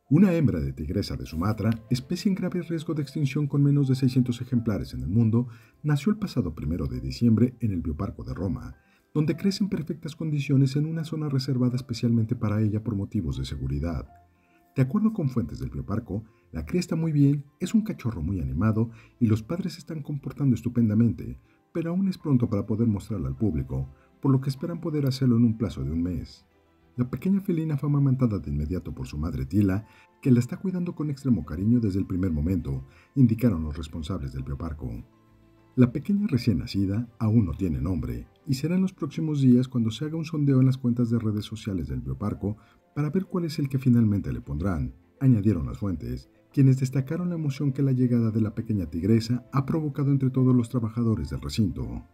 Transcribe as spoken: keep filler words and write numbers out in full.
Una hembra de tigresa de Sumatra, especie en grave riesgo de extinción con menos de seiscientos ejemplares en el mundo, nació el pasado primero de diciembre en el Bioparco de Roma, donde crece en perfectas condiciones en una zona reservada especialmente para ella por motivos de seguridad. De acuerdo con fuentes del bioparco, la cría está muy bien, es un cachorro muy animado y los padres se están comportando estupendamente, pero aún es pronto para poder mostrarla al público, por lo que esperan poder hacerlo en un plazo de un mes. La pequeña felina fue amamantada de inmediato por su madre Tila, que la está cuidando con extremo cariño desde el primer momento, indicaron los responsables del bioparco. La pequeña recién nacida aún no tiene nombre y será en los próximos días cuando se haga un sondeo en las cuentas de redes sociales del bioparco para ver cuál es el que finalmente le pondrán, añadieron las fuentes, quienes destacaron la emoción que la llegada de la pequeña tigresa ha provocado entre todos los trabajadores del recinto.